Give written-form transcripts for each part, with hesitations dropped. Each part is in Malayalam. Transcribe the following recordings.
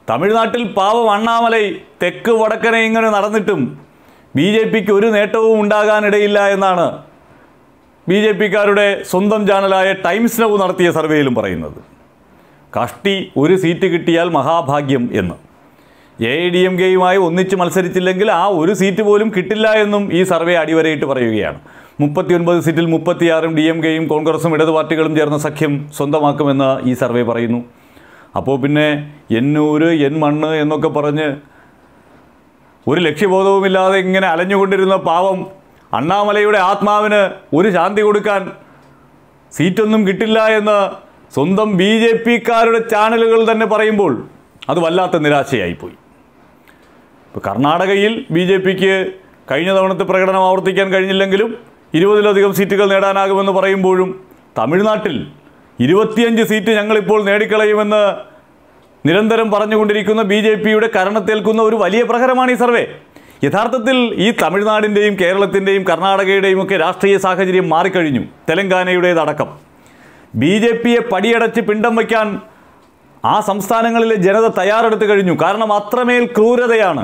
തമിഴ്നാട്ടിൽ പാവം അണ്ണാമലൈ തെക്ക് വടക്കനെ ഇങ്ങനെ നടന്നിട്ടും ബി ജെ പിക്ക് ഒരു നേട്ടവും ഉണ്ടാകാനിടയില്ല എന്നാണ് ബി ജെ പിക്കാരുടെ സ്വന്തം ചാനലായ ടൈംസ് നൗ നടത്തിയ സർവേയിലും പറയുന്നത്. കഷ്ടി ഒരു സീറ്റ് കിട്ടിയാൽ മഹാഭാഗ്യം എന്ന്. AIDMKയുമായി ഒന്നിച്ച് മത്സരിച്ചില്ലെങ്കിൽ ആ ഒരു സീറ്റ് പോലും കിട്ടില്ല എന്നും ഈ സർവേ അടിവരയിട്ട് പറയുകയാണ്. 39 സീറ്റിൽ 36 DMKയും കോൺഗ്രസും ഇടതു പാർട്ടികളും ചേർന്ന സഖ്യം സ്വന്തമാക്കുമെന്ന് ഈ സർവേ പറയുന്നു. അപ്പോൾ പിന്നെ എന്നൂര് എൻ മണ്ണ് എന്നൊക്കെ പറഞ്ഞ് ഒരു ലക്ഷ്യബോധവുമില്ലാതെ ഇങ്ങനെ അലഞ്ഞുകൊണ്ടിരുന്ന പാവം അണ്ണാമലയുടെ ആത്മാവിന് ഒരു ശാന്തി കൊടുക്കാൻ സീറ്റൊന്നും കിട്ടില്ല എന്ന് സ്വന്തം BJPക്കാരുടെ ചാനലുകൾ തന്നെ പറയുമ്പോൾ അത് വല്ലാത്ത നിരാശയായിപ്പോയി. ഇപ്പോൾ കർണാടകയിൽ BJPക്ക് കഴിഞ്ഞ തവണത്തെ പ്രകടനം ആവർത്തിക്കാൻ കഴിഞ്ഞില്ലെങ്കിലും 20-ലധികം സീറ്റുകൾ നേടാനാകുമെന്ന് പറയുമ്പോഴും തമിഴ്നാട്ടിൽ 25 സീറ്റ് ഞങ്ങളിപ്പോൾ നേടിക്കളയുമെന്ന് നിരന്തരം പറഞ്ഞുകൊണ്ടിരിക്കുന്ന BJPയുടെ കരണത്തേൽക്കുന്ന ഒരു വലിയ പ്രഹരമാണ് ഈ സർവേ. യഥാർത്ഥത്തിൽ ഈ തമിഴ്നാടിൻ്റെയും കേരളത്തിൻ്റെയും കർണാടകയുടെയും ഒക്കെ രാഷ്ട്രീയ സാഹചര്യം മാറിക്കഴിഞ്ഞു. തെലങ്കാനയുടേതടക്കം BJPയെ പടിയടച്ച് പിണ്ടം വയ്ക്കാൻ ആ സംസ്ഥാനങ്ങളിലെ ജനത തയ്യാറെടുത്ത് കഴിഞ്ഞു. കാരണം അത്രമേൽ ക്രൂരതയാണ്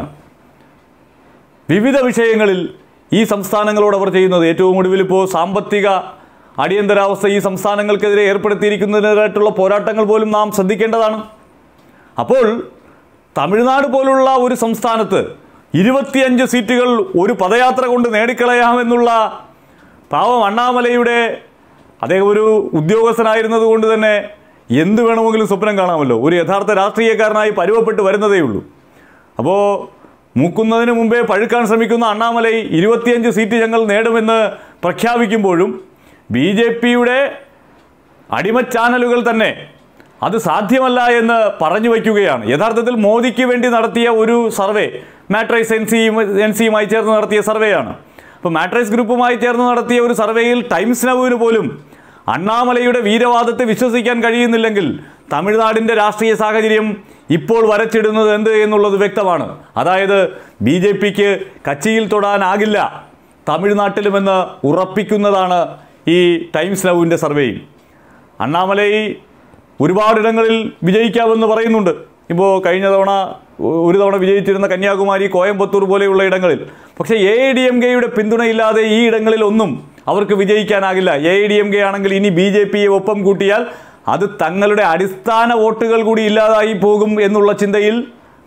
വിവിധ വിഷയങ്ങളിൽ ഈ സംസ്ഥാനങ്ങളോട് അവർ ചെയ്യുന്നത്. ഏറ്റവും ഒടുവിൽ ഇപ്പോൾ സാമ്പത്തിക അടിയന്തരാവസ്ഥ ഈ സംസ്ഥാനങ്ങൾക്കെതിരെ ഏർപ്പെടുത്തിയിരിക്കുന്നതിനായിട്ടുള്ള പോരാട്ടങ്ങൾ പോലും നാം ശ്രദ്ധിക്കേണ്ടതാണ്. അപ്പോൾ തമിഴ്നാട് പോലുള്ള ഒരു സംസ്ഥാനത്ത് 25 സീറ്റുകൾ ഒരു പദയാത്ര കൊണ്ട് നേടിക്കളയാമെന്നുള്ള പാവം അണ്ണാമലയുടെ, അദ്ദേഹം ഒരു ഉദ്യോഗസ്ഥനായിരുന്നത് കൊണ്ട് തന്നെ എന്ത് വേണമെങ്കിലും സ്വപ്നം കാണാമല്ലോ. ഒരു യഥാർത്ഥ രാഷ്ട്രീയക്കാരനായി പരുവപ്പെട്ട് വരുന്നതേ ഉള്ളൂ. അപ്പോൾ മൂക്കുന്നതിന് മുമ്പേ പഴുക്കാൻ ശ്രമിക്കുന്ന അണ്ണാമലൈ 25 സീറ്റ് ഞങ്ങൾ നേടുമെന്ന് പ്രഖ്യാപിക്കുമ്പോഴും BJPയുടെ അടിമ ചാനലുകൾ തന്നെ അത് സാധ്യമല്ല എന്ന് പറഞ്ഞു വയ്ക്കുകയാണ്. യഥാർത്ഥത്തിൽ മോദിക്ക് വേണ്ടി നടത്തിയ ഒരു സർവേ, മാട്രൈസ് എൻസിയുമായി ചേർന്ന് നടത്തിയ സർവേയാണ്. അപ്പോൾ മാട്രൈസ് ഗ്രൂപ്പുമായി ചേർന്ന് നടത്തിയ ഒരു സർവേയിൽ ടൈംസ് നൗവിന് പോലും അണ്ണാമലയുടെ വീരവാദത്തെ വിശ്വസിക്കാൻ കഴിയുന്നില്ലെങ്കിൽ തമിഴ്നാടിൻ്റെ രാഷ്ട്രീയ സാഹചര്യം ഇപ്പോൾ വരച്ചിടുന്നത് എന്ത് എന്നുള്ളത് വ്യക്തമാണ്. അതായത് BJPക്ക് കച്ചിയിൽ തൊടാനാകില്ല തമിഴ്നാട്ടിലുമെന്ന് ഉറപ്പിക്കുന്നതാണ് ഈ ടൈംസ് നൗവിൻ്റെ സർവേയിൽ. അണ്ണാമലൈ ഒരുപാടിടങ്ങളിൽ വിജയിക്കാമെന്ന് പറയുന്നുണ്ട്. ഇപ്പോൾ കഴിഞ്ഞ തവണ ഒരു തവണ വിജയിച്ചിരുന്ന കന്യാകുമാരി, കോയമ്പത്തൂർ പോലെയുള്ള ഇടങ്ങളിൽ. പക്ഷേ AIDMKയുടെ പിന്തുണയില്ലാതെ ഈ ഇടങ്ങളിലൊന്നും അവർക്ക് വിജയിക്കാനാകില്ല. AIDMK ആണെങ്കിൽ ഇനി BJPയെ ഒപ്പം കൂട്ടിയാൽ അത് തങ്ങളുടെ അടിസ്ഥാന വോട്ടുകൾ കൂടി ഇല്ലാതായി പോകും എന്നുള്ള ചിന്തയിൽ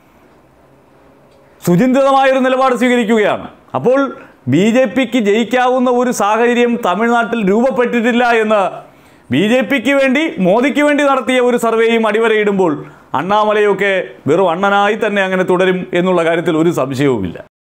സുചിന്തിതമായൊരു നിലപാട് സ്വീകരിക്കുകയാണ്. അപ്പോൾ BJPക്ക് ജയിക്കാവുന്ന ഒരു സാഹചര്യം തമിഴ്നാട്ടിൽ രൂപപ്പെട്ടിട്ടില്ല എന്ന് BJPക്ക് വേണ്ടി, മോദിക്ക് വേണ്ടി നടത്തിയ ഒരു സർവേയും അടിവരയിടുമ്പോൾ അണ്ണാമലയൊക്കെ വെറും അണ്ണനായി തന്നെ അങ്ങനെ തുടരും എന്നുള്ള കാര്യത്തിൽ ഒരു സംശയവുമില്ല.